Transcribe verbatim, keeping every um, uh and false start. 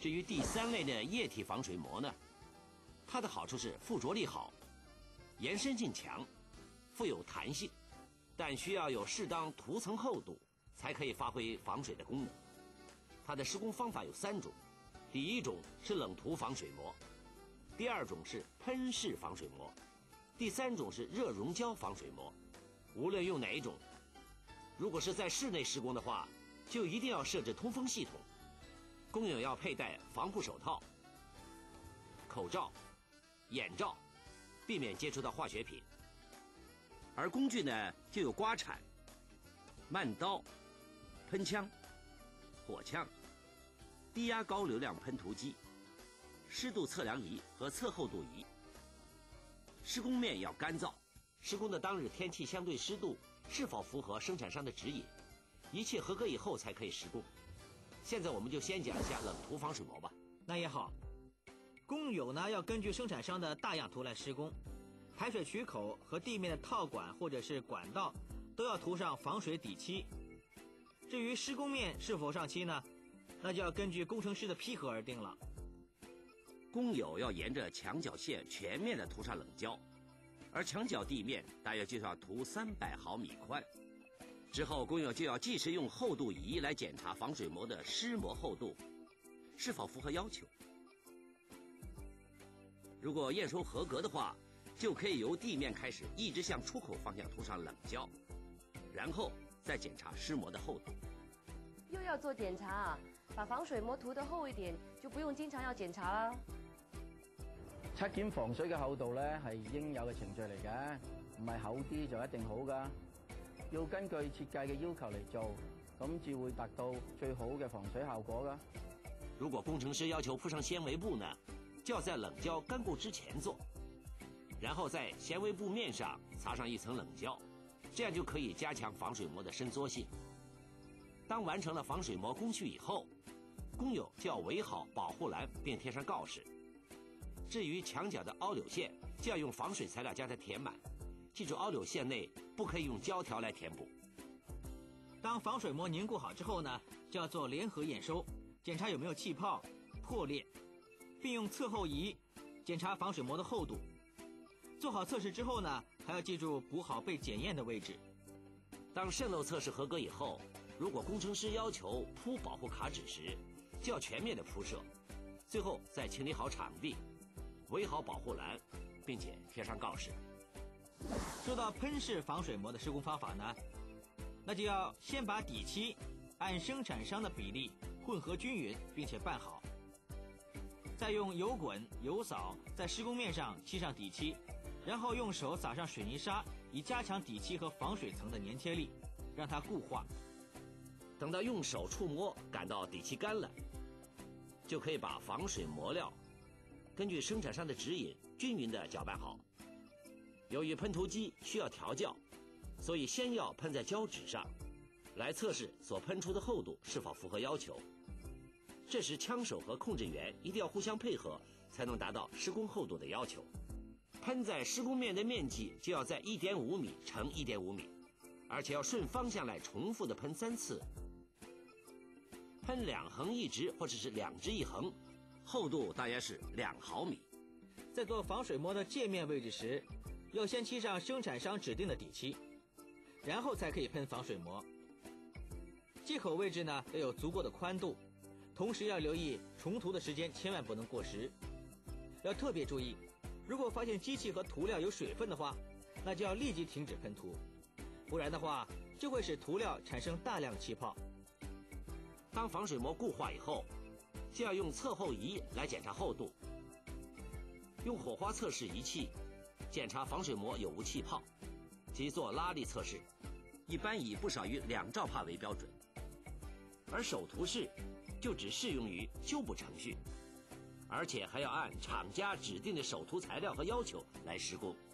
至于第三类的液体防水膜呢，它的好处是附着力好，延伸性强，富有弹性，但需要有适当涂层厚度才可以发挥防水的功能。它的施工方法有三种，第一种是冷涂防水膜，第二种是喷式防水膜，第三种是热熔胶防水膜。无论用哪一种，如果是在室内施工的话，就一定要设置通风系统，工友要佩戴防护手套、口罩、眼罩，避免接触到化学品。而工具呢，就有刮铲、慢刀、喷枪、火枪、低压高流量喷涂机、湿度测量仪和测厚度仪。施工面要干燥，施工的当日天气相对湿度是否符合生产商的指引，一切合格以后才可以施工。现在我们就先讲一下冷涂防水膜吧。 那也好，工友呢要根据生产商的大样图来施工，排水渠口和地面的套管或者是管道都要涂上防水底漆。至于施工面是否上漆呢，那就要根据工程师的批核而定了。 工友要沿着墙角线全面的涂上冷胶，而墙角地面大约就要涂三百毫米宽。之后工友就要计时用厚度仪来检查防水膜的湿膜厚度是否符合要求。如果验收合格的话，就可以由地面开始一直向出口方向涂上冷胶，然后再检查湿膜的厚度。 又要做检查啊？把防水膜涂得厚一点，就不用经常要检查啦。 測檢防水嘅厚度咧係應有嘅程序嚟嘅，唔係厚啲就一定好㗎。要根據設計嘅要求嚟做，咁至會達到最好嘅防水效果㗎。 如果工程師要求鋪上纖維布呢，就要在冷膠乾固之前做，然後在纖維布面上擦上一層冷膠，這樣就可以加強防水膜的伸縮性。當完成了防水膜工序以後，工友就要圍好保護欄並貼上告示。至於牆角的凹柳線，就要用防水材料將它填滿，記住凹柳線內不可以用膠條來填補。 當防水膜凝固好之後呢，就要做聯合驗收，檢查有沒有氣泡、破裂，並用測厚儀檢查防水膜的厚度。做好測試之後呢，還要記住補好被檢驗的位置。 當滲漏測試合格以後，如果工程師要求鋪保護卡紙時，就要全面的鋪設，最後再清理好場地，圍好保護欄，並且貼上告示。 說到噴式防水膜的施工方法呢，那就要先把底漆按生產商的比例混合均勻並且拌好，再用油滾、油掃在施工面上漆上底漆，然後用手撒上水泥沙，以加強底漆和防水層的粘貼力，讓它固化。 等到用手觸摸感到底漆乾了，就可以把防水膜料根據生產商的指引均勻地攪拌好。由於噴塗機需要調校，所以先要噴在膠紙上，來測試所噴出的厚度是否符合要求。這時槍手和控制員一定要互相配合，才能達到施工厚度的要求。噴在施工面的面積就要在 一點五米乘 一點五米，而且要順方向來重複的噴三次。噴兩橫一直或者是兩直一橫，厚度大約是兩毫米。 在做防水膜的界面位置時，要先漆上生產商指定的底漆，然後才可以噴防水膜。接口位置呢要有足夠的寬度，同時要留意重塗的時間千萬不能過時。要特別注意，如果發現機器和塗料有水分的話，那就要立即停止噴塗，不然的話就會使塗料產生大量氣泡。 當防水膜固化以後，就要用測厚儀來檢查厚度，用火花測試儀器檢查防水膜有無氣泡，及做拉力測試，一般以不少於兩兆帕為標準。而手塗式就只適用於修補程序，而且還要按廠家指定的手塗材料和要求來施工。